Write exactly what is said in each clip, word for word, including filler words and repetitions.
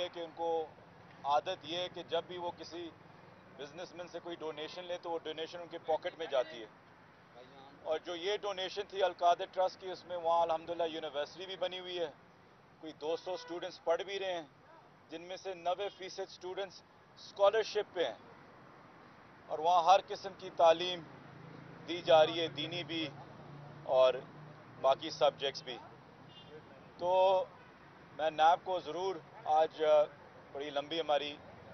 ہے کہ ان کو عادت یہ ہے کہ جب بھی وہ کسی بزنس مین سے کوئی ڈونیشن لے تو وہ ڈونیشن ان کے پاکٹ میں جاتی ہے. اور جو یہ ڈونیشن تھی القادر ٹرسٹ کی، اس میں وہاں الحمدللہ یونیورسٹی بھی بنی ہوئی ہے، کوئی دو سو اسٹوڈنٹس پڑھ بھی رہے ہیں، جن میں سے نوے فیصد اسٹوڈنٹس اسکالرشپ پہ ہیں، اور وہاں ہر قسم کی تعلیم دی جا رہی ہے، دینی بھی اور باقی سبجیکٹس بھی. تو میں نیب کو ضرور آج بڑی لمبی ہماری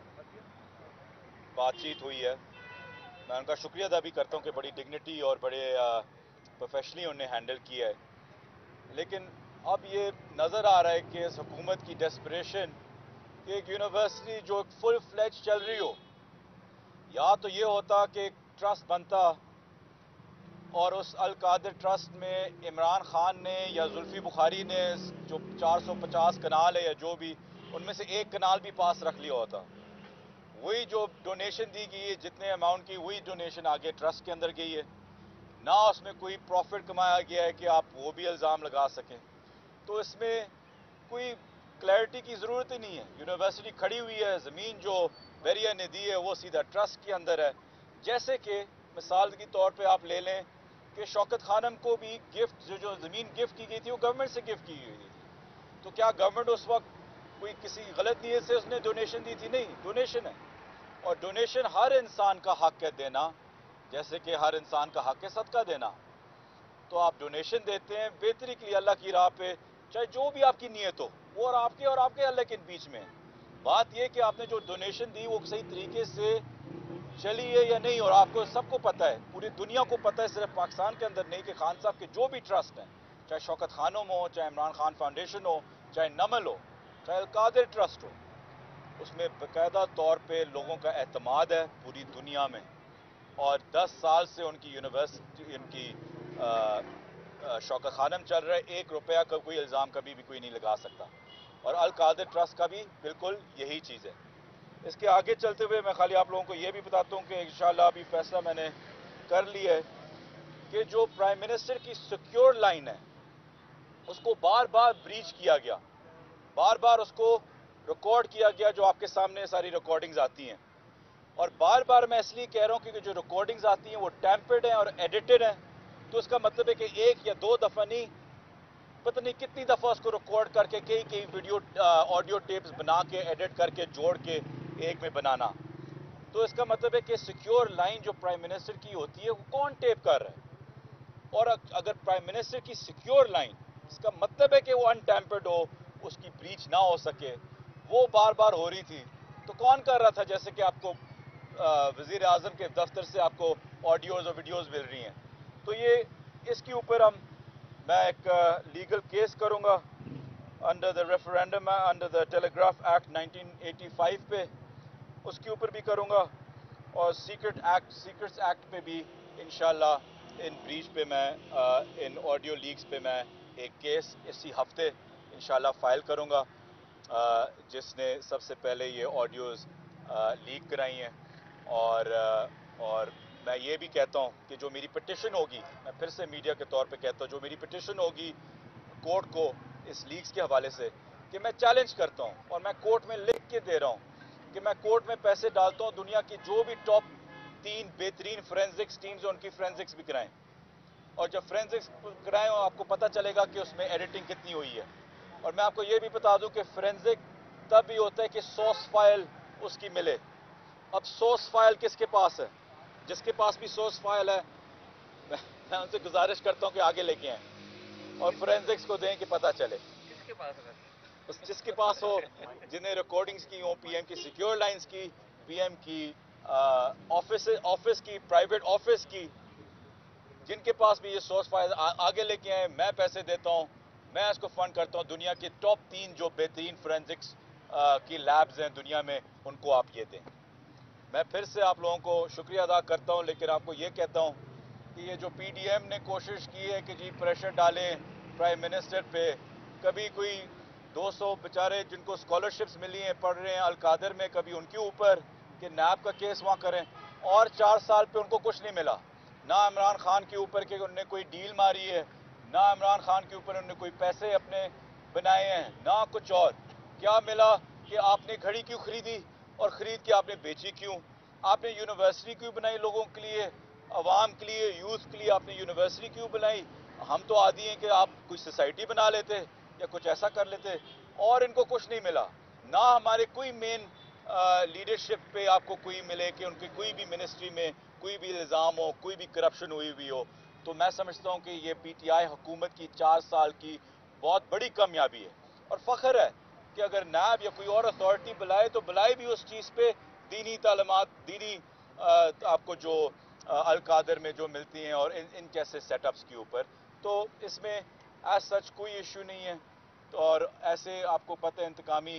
بات چیت ہوئی ہے، میں ان کا شکریہ ادا بھی کرتا ہوں کہ بڑی ڈگنیٹی اور بڑے پروفیشنلی انہوں نے ہینڈل کیا ہے. لیکن اب یہ نظر آ رہا ہے کہ اس حکومت کی ڈیسپریشن کہ ایک یونیورسٹی جو فل فلیج چل رہی ہو، یا تو یہ ہوتا کہ ایک ٹرسٹ بنتا اور اس القادر ٹرسٹ میں عمران خان نے یا زلفی بخاری نے جو چار سو پچاس کنال ہے یا جو بھی، ان میں سے ایک کنال بھی پاس رکھ لیا ہوتا. وہی جو ڈونیشن دی گئی ہے جتنے اماؤنٹ کی، وہی ڈونیشن آگے ٹرسٹ کے اندر گئی ہے، نہ اس میں کوئی پروفٹ کمایا گیا ہے کہ آپ وہ بھی الزام لگا سکیں. تو اس میں کوئی کلیئرٹی کی ضرورت ہی نہیں ہے. یونیورسٹی کھڑی ہوئی ہے، زمین جو بیریا نے دی ہے وہ سیدھا ٹرسٹ کے اندر ہے. جیسے کہ مثال کے طور پہ آپ لے لیں کہ شوکت خانم کو بھی گفٹ جو جو زمین گفٹ کی گئی تھی وہ گورنمنٹ سے گفٹ کی گئی تھی. تو کیا گورنمنٹ اس وقت کوئی کسی غلط نیت سے اس نے ڈونیشن دی تھی؟ نہیں، ڈونیشن ہے. اور ڈونیشن ہر انسان کا حق ہے دینا، جیسے کہ ہر انسان کا حق ہے صدقہ دینا. تو آپ ڈونیشن دیتے ہیں بہتری کے لیے اللہ کی راہ پہ، چاہے جو بھی آپ کی نیت ہو، وہ اور آپ کے اور آپ کے اللہ کے بیچ میں. بات یہ کہ آپ نے جو ڈونیشن دی وہ صحیح طریقے سے چلی ہے یا نہیں، اور آپ کو سب کو پتہ ہے، پوری دنیا کو پتہ ہے، صرف پاکستان کے اندر نہیں، کہ خان صاحب کے جو بھی ٹرسٹ ہیں، چاہے شوکت خانم ہو، چاہے عمران خان فاؤنڈیشن ہو، چاہے نمل ہو، چاہے القادر ٹرسٹ ہو، اس میں باقاعدہ طور پہ لوگوں کا اعتماد ہے پوری دنیا میں. اور دس سال سے ان کی یونیورسٹی، ان کی شوکت خانم چل رہا ہے، ایک روپیہ کا کوئی الزام کبھی بھی کوئی نہیں لگا سکتا. اور القادر ٹرسٹ کا بھی بالکل یہی چیز ہے. اس کے آگے چلتے ہوئے میں خالی آپ لوگوں کو یہ بھی بتاتا ہوں کہ انشاءاللہ ابھی فیصلہ میں نے کر لیا ہے کہ جو پرائم منسٹر کی سیکیور لائن ہے اس کو بار بار بریچ کیا گیا، بار بار اس کو ریکارڈ کیا گیا، جو آپ کے سامنے ساری ریکارڈنگز آتی ہیں. اور بار بار میں اس لیے کہہ رہا ہوں کہ جو ریکارڈنگز آتی ہیں وہ ٹیمپرڈ ہیں اور ایڈیٹڈ ہیں. تو اس کا مطلب ہے کہ ایک یا دو دفعہ نہیں، پتہ نہیں کتنی دفعہ اس کو ریکارڈ کر کے کئی کئی ویڈیو آڈیو ٹیپس بنا کے ایڈٹ کر کے جوڑ کے ایک میں بنانا. تو اس کا مطلب ہے کہ سیکیور لائن جو پرائم منسٹر کی ہوتی ہے وہ کون ٹیپ کر رہا ہے؟ اور اگر پرائم منسٹر کی سیکیور لائن، اس کا مطلب ہے کہ وہ انٹیمپرڈ ہو، اس کی بریچ نہ ہو سکے، وہ بار بار ہو رہی تھی، تو کون کر رہا تھا؟ جیسے کہ آپ کو وزیر اعظم کے دفتر سے آپ کو آڈیوز اور ویڈیوز مل رہی ہیں. تو یہ اس کے اوپر ہم میں ایک لیگل کیس کروں گا under the referendum, under the telegraph act nineteen eighty five پہ، اس کے اوپر بھی کروں گا. اور سیکرٹ ایکٹ سیکرٹس ایکٹ پہ بھی انشاءاللہ ان بریچ پہ میں ان آڈیو لیکس پہ میں ایک کیس اسی ہفتے انشاءاللہ فائل کروں گا، جس نے سب سے پہلے یہ آڈیوز لیک کرائی ہیں. اور اور میں یہ بھی کہتا ہوں کہ جو میری پٹیشن ہوگی، میں پھر سے میڈیا کے طور پہ کہتا ہوں، جو میری پٹیشن ہوگی کورٹ کو اس لیکس کے حوالے سے، کہ میں چیلنج کرتا ہوں اور میں کورٹ میں لکھ کے دے رہا ہوں کہ میں کورٹ میں پیسے ڈالتا ہوں دنیا کی جو بھی ٹاپ تین بہترین فورینزکس ٹیمز ان کی فورینزکس بھی کرائیں، اور جب فورینزکس کرائیں آپ کو پتہ چلے گا کہ اس میں ایڈیٹنگ کتنی ہوئی ہے. اور میں آپ کو یہ بھی بتا دوں کہ فورینزک تب بھی ہوتا ہے کہ سورس فائل اس کی ملے. اب سورس فائل کس کے پاس ہے؟ جس کے پاس بھی سورس فائل ہے میں ان سے گزارش کرتا ہوں کہ آگے لے کے آئیں اور فورینزکس کو دیں کہ پتہ چلے. کس کے پاس ہے؟ جس کے پاس ہو، جنہیں ریکارڈنگز کی ہوں، پی ایم کی سیکیور لائنز کی، پی ایم کی آفس آفس کی، پرائیویٹ آفس کی، جن کے پاس بھی یہ سورس فائل آگے لے کے آئیں. میں پیسے دیتا ہوں، میں اس کو فنڈ کرتا ہوں. دنیا کی ٹاپ تین جو بہترین فورینزکس کی لیبز ہیں دنیا میں، ان کو آپ یہ دیں. میں پھر سے آپ لوگوں کو شکریہ ادا کرتا ہوں، لیکن آپ کو یہ کہتا ہوں کہ یہ جو پی ڈی ایم نے کوشش کی ہے کہ جی پریشر ڈالیں پرائم منسٹر پہ، کبھی کوئی دو سو بیچارے جن کو اسکالرشپس ملی ہیں پڑھ رہے ہیں القادر میں، کبھی ان کے اوپر کہ نیب کا کیس وہاں کریں، اور چار سال پہ ان کو کچھ نہیں ملا. نہ عمران خان کے اوپر کہ انہوں نے کوئی ڈیل ماری ہے، نہ عمران خان کے اوپر انہوں نے کوئی پیسے اپنے بنائے ہیں، نہ کچھ اور. کیا ملا کہ آپ نے گھڑی کیوں خریدی اور خرید کے آپ نے بیچی کیوں؟ آپ نے یونیورسٹی کیوں بنائی لوگوں کے لیے، عوام کے لیے، یوتھ کے لیے آپ نے یونیورسٹی کیوں بنائی؟ ہم تو عادی ہیں کہ آپ کوئی سوسائٹی بنا لیتے یا کچھ ایسا کر لیتے، اور ان کو کچھ نہیں ملا، نہ ہمارے کوئی مین لیڈرشپ پہ آپ کو کوئی ملے کہ ان کی کوئی بھی منسٹری میں کوئی بھی الزام ہو، کوئی بھی کرپشن ہوئی ہوئی ہو۔ تو میں سمجھتا ہوں کہ یہ پی ٹی آئی حکومت کی چار سال کی بہت بڑی کامیابی ہے، اور فخر ہے کہ اگر نیب یا کوئی اور اتھارٹی بلائے تو بلائے بھی اس چیز پہ دینی تعلیمات، دینی آپ کو جو القادر میں جو ملتی ہیں اور ان ان کیسے سیٹ اپس کے اوپر، تو اس میں ایز سچ کوئی ایشو نہیں ہے۔ تو اور ایسے آپ کو پتہ ہے انتقامی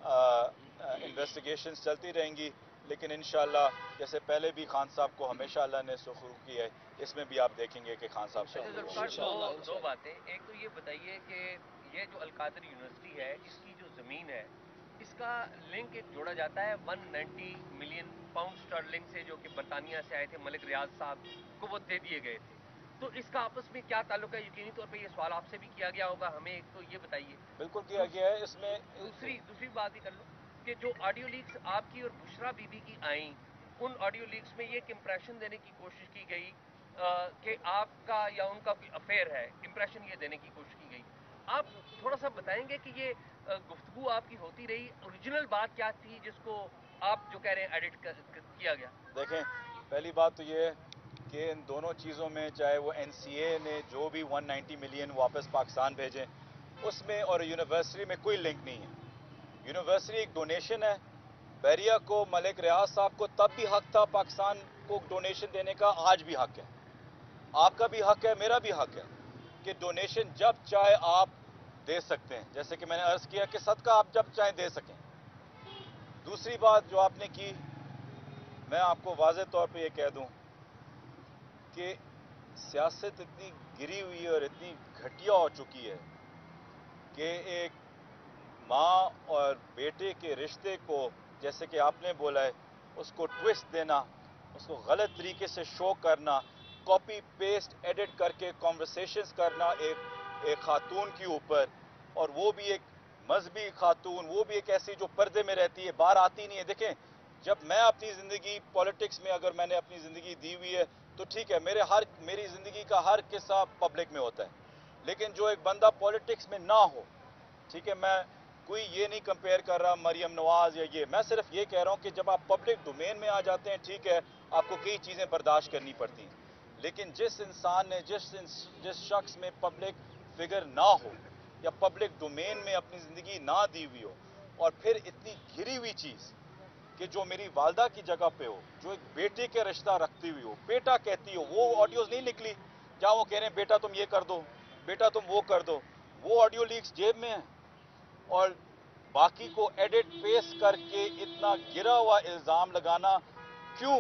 انویسٹیگیشنز چلتی رہیں گی، لیکن انشاءاللہ جیسے پہلے بھی خان صاحب کو ہمیشہ اللہ نے سرخرو کی ہے، اس میں بھی آپ دیکھیں گے کہ خان صاحب ذوالفقار دو دو باتیں، ایک تو یہ بتائیے کہ یہ جو القادر یونیورسٹی ہے اس کی جو زمین ہے اس کا لنک ایک جوڑا جاتا ہے one ninety million pound sterling سے، جو کہ برطانیہ سے آئے تھے، ملک ریاض صاحب کو وہ دے دیے گئے تھے، تو اس کا آپس میں کیا تعلق ہے؟ یقینی طور پہ یہ سوال آپ سے بھی کیا گیا ہوگا، ہمیں ایک تو یہ بتائیے۔ بالکل کیا گیا ہے، اس میں دوسری دوسری بات ہی کر لو کہ جو آڈیو لیکس آپ کی اور بشرا بی بی کی آئیں، ان آڈیو لیکس میں یہ ایک امپریشن دینے کی کوشش کی گئی کہ آپ کا یا ان کا کوئی افیئر ہے، امپریشن یہ دینے کی کوشش کی گئی۔ آپ تھوڑا سا بتائیں گے کہ یہ گفتگو آپ کی ہوتی رہی، اوریجنل بات کیا تھی جس کو آپ جو کہہ رہے ہیں ایڈٹ کیا گیا؟ دیکھیں، پہلی بات تو یہ ہے کہ ان دونوں چیزوں میں، چاہے وہ این سی اے نے جو بھی ون نائنٹی ملین واپس پاکستان بھیجیں، اس میں اور یونیورسٹی میں کوئی لنک نہیں ہے۔ یونیورسٹی ایک ڈونیشن ہے، بحریہ کو، ملک ریاض صاحب کو تب بھی حق تھا پاکستان کو ڈونیشن دینے کا، آج بھی حق ہے، آپ کا بھی حق ہے، میرا بھی حق ہے کہ ڈونیشن جب چاہے آپ دے سکتے ہیں، جیسے کہ میں نے عرض کیا کہ صدقہ آپ جب چاہیں دے سکیں۔ دوسری بات جو آپ نے کی، میں آپ کو واضح طور پہ یہ کہہ دوں کہ سیاست اتنی گری ہوئی ہے اور اتنی گھٹیا ہو چکی ہے کہ ایک ماں اور بیٹے کے رشتے کو، جیسے کہ آپ نے بولا ہے، اس کو ٹوسٹ دینا، اس کو غلط طریقے سے شو کرنا، کاپی پیسٹ ایڈٹ کر کے کنورسیشنز کرنا ایک ایک خاتون کے اوپر، اور وہ بھی ایک مذہبی خاتون، وہ بھی ایک ایسی جو پردے میں رہتی ہے، باہر آتی نہیں ہے۔ دیکھیں، جب میں اپنی زندگی پولیٹکس میں، اگر میں نے اپنی زندگی دی ہوئی ہے تو ٹھیک ہے، میرے ہر میری زندگی کا ہر قصہ پبلک میں ہوتا ہے، لیکن جو ایک بندہ پولیٹکس میں نہ ہو، ٹھیک ہے، میں کوئی یہ نہیں کمپیئر کر رہا مریم نواز یا یہ، میں صرف یہ کہہ رہا ہوں کہ جب آپ پبلک ڈومین میں آ جاتے ہیں، ٹھیک ہے، آپ کو کئی چیزیں برداشت کرنی پڑتی ہیں، لیکن جس انسان نے، جس جس شخص میں پبلک فگر نہ ہو یا پبلک ڈومین میں اپنی زندگی نہ دی ہوئی ہو، اور پھر اتنی گھری ہوئی چیز کہ جو میری والدہ کی جگہ پہ ہو، جو ایک بیٹے کے رشتہ رکھتی ہوئی ہو، بیٹا کہتی ہو، وہ آڈیوز نہیں نکلی جہاں وہ کہہ رہے ہیں بیٹا تم یہ کر دو، بیٹا تم وہ کر دو، وہ آڈیو لیکس جیب میں ہیں، اور باقی کو ایڈٹ پیسٹ کر کے اتنا گرا ہوا الزام لگانا کیوں؟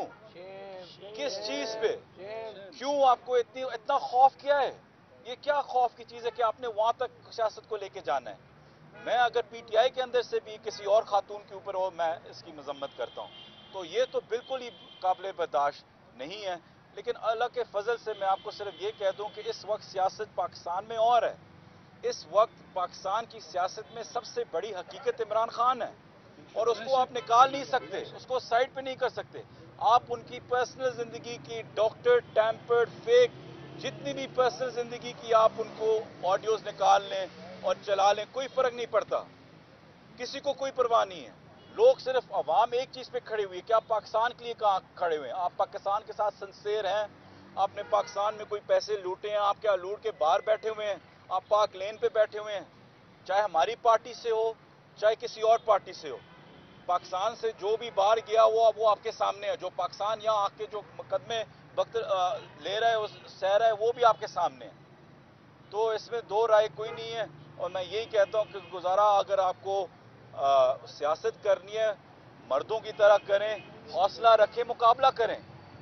کس چیز پہ؟ کیوں آپ کو اتنی اتنا خوف کیا ہے؟ یہ کیا خوف کی چیز ہے کہ آپ نے وہاں تک سیاست کو لے کے جانا ہے؟ میں اگر پی ٹی آئی کے اندر سے بھی کسی اور خاتون کے اوپر ہو، میں اس کی مذمت کرتا ہوں، تو یہ تو بالکل ہی قابل برداشت نہیں ہے۔ لیکن اللہ کے فضل سے میں آپ کو صرف یہ کہہ دوں کہ اس وقت سیاست پاکستان میں اور ہے، اس وقت پاکستان کی سیاست میں سب سے بڑی حقیقت عمران خان ہے، اور اس کو آپ نکال نہیں سکتے، اس کو سائڈ پہ نہیں کر سکتے۔ آپ ان کی پرسنل زندگی کی ڈاکٹر ٹیمپرڈ فیک جتنی بھی پرسنل زندگی کی آپ ان کو آڈیوز نکال لیں اور چلا لیں، کوئی فرق نہیں پڑتا، کسی کو کوئی پرواہ نہیں ہے۔ لوگ صرف عوام ایک چیز پہ کھڑے ہوئی ہے کہ آپ پاکستان کے لیے کہاں کھڑے ہوئے ہیں، آپ پاکستان کے ساتھ سنسیر ہیں، آپ نے پاکستان میں کوئی پیسے لوٹے ہیں، آپ کیا لوٹ کے باہر بیٹھے ہوئے ہیں، آپ پاک لین پہ بیٹھے ہوئے ہیں، چاہے ہماری پارٹی سے ہو چاہے کسی اور پارٹی سے ہو، پاکستان سے جو بھی باہر گیا وہ وہ آپ کے سامنے ہے، جو پاکستان یہاں آ کے جو مقدمے وقت لے رہا ہے، سہ رہا ہے، وہ بھی آپ کے سامنے ہے۔ تو اس میں دو رائے کوئی نہیں ہے، اور میں یہی کہتا ہوں کہ گزارا اگر آپ کو آ, سیاست کرنی ہے، مردوں کی طرح کریں، حوصلہ رکھیں، مقابلہ کریں۔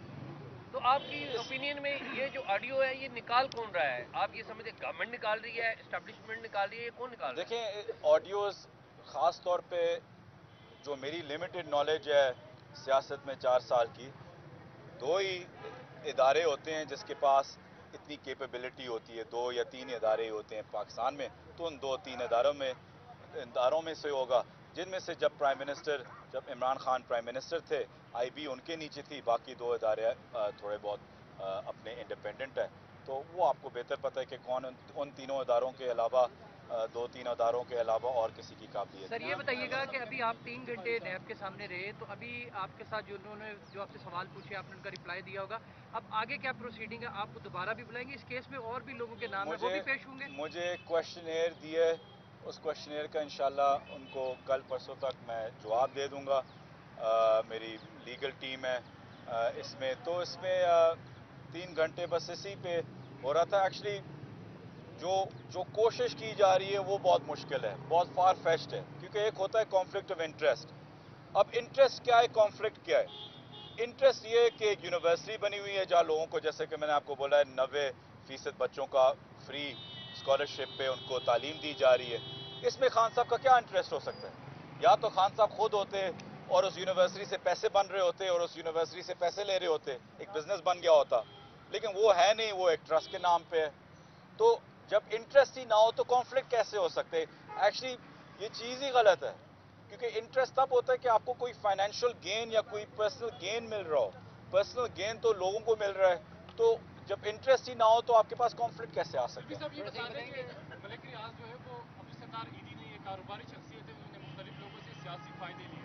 تو آپ کی اوپینین میں یہ جو آڈیو ہے یہ نکال کون رہا ہے؟ آپ یہ سمجھتے گورنمنٹ نکال رہی ہے، اسٹیبلشمنٹ نکال رہی ہے، یہ کون نکال رہا ہے؟ دیکھیں، آڈیوز خاص طور پہ جو میری لمیٹڈ نالج ہے سیاست میں چار سال کی، دو ہی ادارے ہوتے ہیں جس کے پاس اتنی کیپیبلٹی ہوتی ہے، دو یا تین ادارے ہوتے ہیں پاکستان میں، تو ان دو تین اداروں میں اداروں میں سے ہوگا جن میں سے جب پرائم منسٹر جب عمران خان پرائم منسٹر تھے آئی بی ان کے نیچے تھی، باقی دو ادارے تھوڑے بہت اپنے انڈیپینڈنٹ ہے، تو وہ آپ کو بہتر پتہ ہے کہ کون ان تینوں اداروں کے علاوہ دو تین اداروں کے علاوہ اور کسی کی قابلیت. سر یہ بتائیے گا کہ ابھی آپ تین گھنٹے نیب کے سامنے رہے، تو ابھی آپ کے ساتھ جو انہوں نے جو آپ سے سوال پوچھے آپ نے ان کا رپلائی دیا ہوگا، اب آگے کیا پروسیڈنگ ہے؟ آپ کو دوبارہ بھی بلائیں گے؟ اس کیس میں اور بھی لوگوں کے نام ہیں وہ بھی پیش ہوں گے؟ مجھے کوشچنئر دیے، اس کوشچنئر کا انشاءاللہ ان کو کل پرسوں تک میں جواب دے دوں گا. آ, میری لیگل ٹیم ہے آ, اس میں تو اس میں آ, تین گھنٹے بس اسی پہ ہو رہا تھا. ایکچولی جو جو کوشش کی جا رہی ہے وہ بہت مشکل ہے، بہت فار فیچڈ ہے، کیونکہ ایک ہوتا ہے کانفلکٹ آف انٹرسٹ. اب انٹرسٹ کیا ہے، کانفلکٹ کیا ہے؟ انٹرسٹ یہ ہے کہ ایک یونیورسٹی بنی ہوئی ہے جہاں لوگوں کو، جیسے کہ میں نے آپ کو بولا ہے، نوے فیصد بچوں کا فری اسکالرشپ پہ ان کو تعلیم دی جا رہی ہے. اس میں خان صاحب کا کیا انٹرسٹ ہو سکتا ہے؟ یا تو خان صاحب خود ہوتے اور اس یونیورسٹی سے پیسے بن رہے ہوتے اور اس یونیورسٹی سے پیسے لے رہے ہوتے، ایک بزنس بن گیا ہوتا، لیکن وہ ہے نہیں، وہ ایک ٹرسٹ کے نام پہ ہے. تو جب انٹرسٹ ہی نہ ہو تو کانفلکٹ کیسے ہو سکتے؟ ایکچولی یہ چیز ہی غلط ہے، کیونکہ انٹرسٹ تب ہوتا ہے کہ آپ کو کوئی فائنینشیل گین یا کوئی پرسنل گین مل رہا ہو. پرسنل گین تو لوگوں کو مل رہا ہے، تو جب انٹرسٹ ہی نہ ہو تو آپ کے پاس کانفلکٹ کیسے آ سکتے ہیں؟ ملک ریاض جو ہے وہ ابھی سردار ایدھی نہیں ہے، کاروباری شخصیت ہے، انہوں نے مختلف لوگوں سے سیاسی فائدے لیے،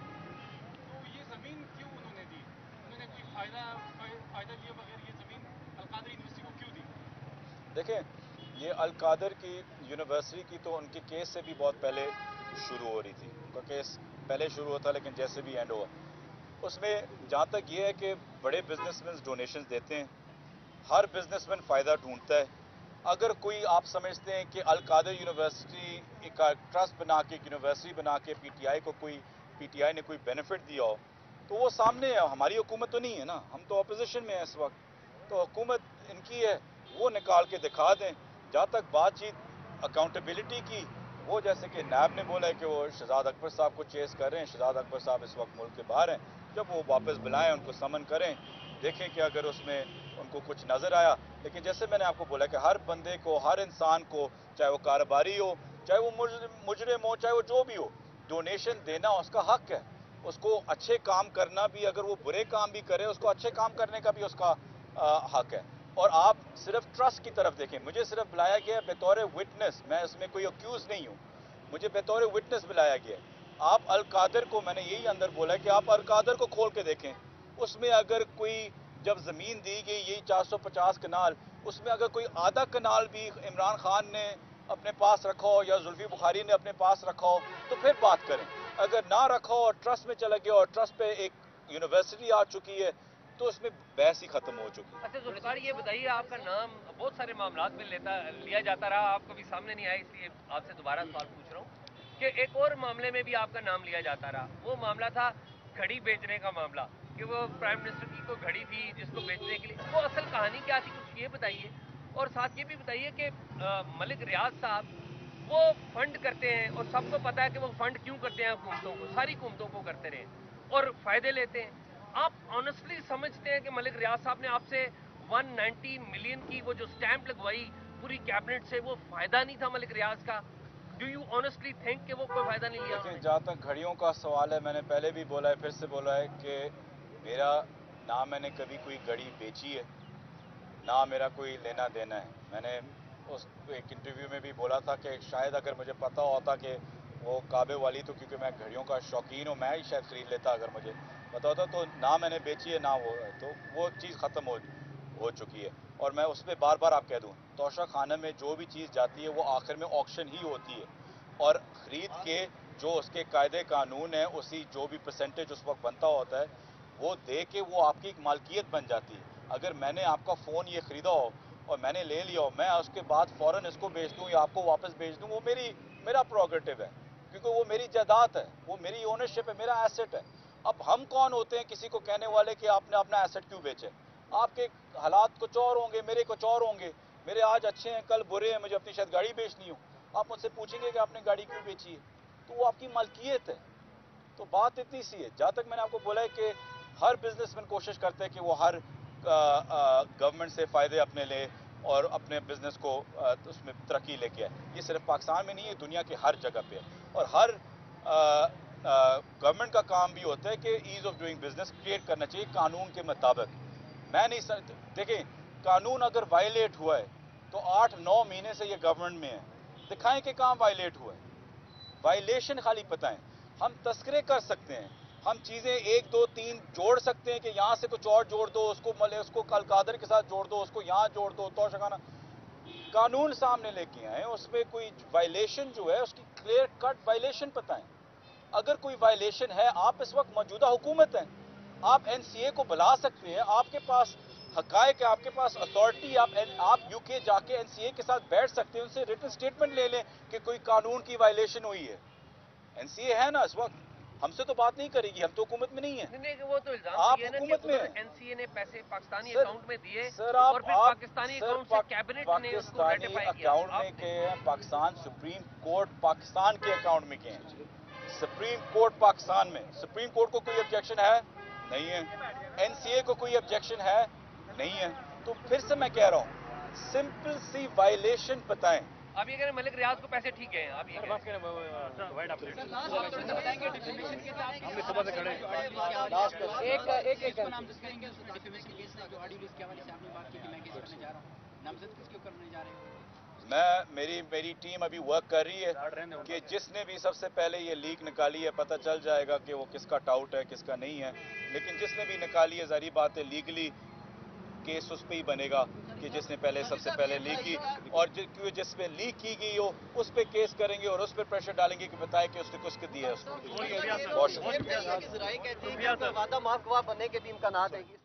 تو یہ زمین کیوں انہوں نے دی؟ انہوں نے کوئی فائدہ فائدہ لیے بغیر یہ زمین القادر یونیورسٹی کو کیوں دی؟ دیکھیں، یہ القادر کی یونیورسٹی کی تو ان کے کیس سے بھی بہت پہلے شروع ہو رہی تھی. ان کا کیس پہلے شروع ہوتا لیکن جیسے بھی اینڈ ہوا، اس میں جہاں تک یہ ہے کہ بڑے بزنس مین ڈونیشنز دیتے ہیں، ہر بزنس مین فائدہ ڈھونڈتا ہے. اگر کوئی آپ سمجھتے ہیں کہ القادر یونیورسٹی کا ٹرسٹ بنا کے، یونیورسٹی بنا کے پی ٹی آئی کو کوئی پی ٹی آئی نے کوئی بینیفٹ دیا ہو تو وہ سامنے ہے. ہماری حکومت تو نہیں ہے نا، ہم تو اپوزیشن میں ہیں اس وقت، تو حکومت ان کی ہے، وہ نکال کے دکھا دیں. جہاں تک بات چیت اکاؤنٹیبلٹی کی، وہ جیسے کہ نیب نے بولا ہے کہ وہ شہزاد اکبر صاحب کو چیز کر رہے ہیں. شہزاد اکبر صاحب اس وقت ملک کے باہر ہیں، جب وہ واپس بلائیں، ان کو سمن کریں، دیکھیں کہ اگر اس میں ان کو کچھ نظر آیا. لیکن جیسے میں نے آپ کو بولا کہ ہر بندے کو، ہر انسان کو، چاہے وہ کاروباری ہو، چاہے وہ مجرم ہو، چاہے وہ جو بھی ہو، ڈونیشن دینا اس کا حق ہے. اس کو اچھے کام کرنا بھی، اگر وہ برے کام بھی کرے، اس کو اچھے کام کرنے کا بھی اس کا حق ہے. اور آپ صرف ٹرسٹ کی طرف دیکھیں، مجھے صرف بلایا گیا ہے بطور وٹنس، میں اس میں کوئی اکیوز نہیں ہوں، مجھے بطور وٹنس بلایا گیا ہے. آپ القادر کو، میں نے یہی اندر بولا ہے کہ آپ القادر کو کھول کے دیکھیں، اس میں اگر کوئی، جب زمین دی گئی یہی چار سو پچاس کنال، اس میں اگر کوئی آدھا کنال بھی عمران خان نے اپنے پاس رکھا ہو یا زلفی بخاری نے اپنے پاس رکھا ہو تو پھر بات کریں. اگر نہ رکھا ہو اور ٹرسٹ میں چلا گیا اور ٹرسٹ پہ ایک یونیورسٹی آ چکی ہے تو اس میں بحث ہی ختم ہو چکی ہے. اچھا ذوالفقار، یہ بتائیے، آپ کا نام بہت سارے معاملات میں لیتا لیا جاتا رہا، آپ کبھی سامنے نہیں آئے، اس لیے آپ سے دوبارہ سوال پوچھ رہا ہوں کہ ایک اور معاملے میں بھی آپ کا نام لیا جاتا رہا. وہ معاملہ تھا گھڑی بیچنے کا معاملہ، کہ وہ پرائم منسٹر کی کوئی گھڑی تھی جس کو بیچنے کے لیے. وہ اصل کہانی کیا تھی، کچھ یہ بتائیے. اور ساتھ یہ بھی بتائیے کہ ملک ریاض صاحب وہ فنڈ کرتے ہیں اور سب کو پتا ہے کہ وہ فنڈ کیوں کرتے ہیں، حکومتوں کو، ساری حکومتوں کو کرتے رہے اور فائدے لیتے ہیں. آپ آنیسٹلی سمجھتے ہیں کہ ملک ریاض صاحب نے آپ سے ون نائنٹی ملین کی وہ جو سٹیمپ لگوائی پوری کیبنٹ سے، وہ فائدہ نہیں تھا ملک ریاض کا؟ ڈو یو آنیسٹلی تھنک کہ وہ کوئی فائدہ نہیں لیا؟ دیکھیں، جہاں تک گھڑیوں کا سوال ہے، میں نے پہلے بھی بولا ہے، پھر سے بولا ہے کہ میرا نہ میں نے کبھی کوئی گھڑی بیچی ہے، نہ میرا کوئی لینا دینا ہے. میں نے اس ایک انٹرویو میں بھی بولا تھا کہ شاید اگر مجھے پتا ہوتا کہ وہ کعبے والی، تو کیونکہ میں گھڑیوں کا شوقین ہوں، میں ہی شاید خرید لیتا اگر مجھے پتا ہوتا. تو نہ میں نے بیچی ہے، نہ وہ ہے، تو وہ چیز ختم ہو ہو چکی ہے. اور میں اس پہ بار بار آپ کہہ دوں، توشہ خانہ میں جو بھی چیز جاتی ہے وہ آخر میں آکشن ہی ہوتی ہے، اور خرید کے جو اس کے قاعدے قانون ہیں، اسی جو بھی پرسنٹیج اس وقت بنتا ہوتا ہے وہ دے کے وہ آپ کی ایک مالکیت بن جاتی ہے. اگر میں نے آپ کا فون یہ خریدا ہو اور میں نے لے لیا ہو، میں اس کے بعد فوراً اس کو بیچ دوں یا آپ کو واپس بیچ دوں، وہ میری میرا پروگریٹو ہے، کیونکہ وہ میری جائیداد ہے، وہ میری اونرشپ ہے، میرا ایسٹ ہے. اب ہم کون ہوتے ہیں کسی کو کہنے والے کہ آپ نے اپنا ایسٹ کیوں بیچے؟ آپ کے حالات کچھ اور ہوں گے، میرے کچھ اور ہوں گے، میرے آج اچھے ہیں، کل برے ہیں، مجھے اپنی شاید گاڑی بیچنی ہو، آپ مجھ سے پوچھیں گے کہ آپ نے گاڑی کیوں بیچی ہے، تو وہ آپ کی ملکیت ہے. تو بات اتنی سی ہے. جہاں تک میں نے آپ کو بولا ہے کہ ہر بزنس مین کوشش کرتا ہے کہ وہ ہر گورنمنٹ سے فائدے اپنے لے اور اپنے بزنس کو اس میں ترقی لے کے آئے. یہ صرف پاکستان میں نہیں ہے، دنیا کے ہر جگہ پہ ہے. اور ہر गवर्नमेंट का काम भी होता है कि ease of doing business create करना चाहिए कानून के मुताबिक। मैं नहीं सर देखें, कानून अगर वायलेट हुआ है तो आठ नौ महीने से ये गवर्नमेंट में है, दिखाएं कि काम वायलेट हुआ है। वायलेशन खाली बताएं, हम तस्करे कर सकते हैं, हम चीजें एक दो तीन जोड़ सकते हैं कि यहां से कुछ और जोड़ दो, उसको मले उसको अलकादर के साथ जोड़ दो, उसको यहां जोड़ दो, तो शगाना कानून सामने लेके आए, उसमें कोई वायलेशन जो है उसकी क्लियर कट वायलेशन बताएं। अगर कोई वायलेशन है, आप इस वक्त मौजूदा हुकूमत हैं, आप एनसीए को बुला सकते हैं, आपके पास हकायक है, आपके पास अथॉरिटी, आप आप यूके जाके एनसीए के साथ बैठ सकते हैं, उनसे रिटन स्टेटमेंट ले लें कि कोई कानून की वायलेशन हुई है। एनसीए है ना इस वक्त, हमसे तो बात नहीं करेगी, हम तो हुकूमत में नहीं है। नहीं नहीं, वो तो इल्जाम आप ये है ना हुकूमत में कि हैं। एनसीए ने पैसे पाकिस्तानी सर- अकाउंट में दिए सर आप और फिर आप- पाकिस्तानी सर, अकाउंट से पाक- कैबिनेट ने उसको पाकिस्तानी रेटिफाई किया। अकाउंट में आप- गए हैं, पाकिस्तान सुप्रीम कोर्ट पाकिस्तान के अकाउंट में गए हैं, सुप्रीम कोर्ट पाकिस्तान में। सुप्रीम कोर्ट को कोई ऑब्जेक्शन है? नहीं है। एनसीए को कोई ऑब्जेक्शन है? नहीं है। तो फिर से मैं कह रहा हूं, सिंपल सी वायलेशन बताएं। आप ये कह रहे हैं मलिक रियाज को पैसे ठीक गए हैं, आप ये कह रहे हैं। एक एक एक मैं मेरी मेरी टीम अभी वर्क कर रही है कि जिसने भी सबसे पहले ये लीक निकाली है, पता चल जाएगा कि वो किसका टाउट है किसका नहीं है, लेकिन जिसने भी निकाली है जारी बात है लीगली केस उस पर ही बनेगा कि जिसने पहले सबसे पहले लीक की, और क्यों जिस पे लीक की गई हो उस पे केस करेंगे और उस पे प्रेशर डालेंगे कि बताए कि उसने कुछ दिया है उसको। बहुत शुक्रिया। वादा माफ बनने के भी इम्कानात है।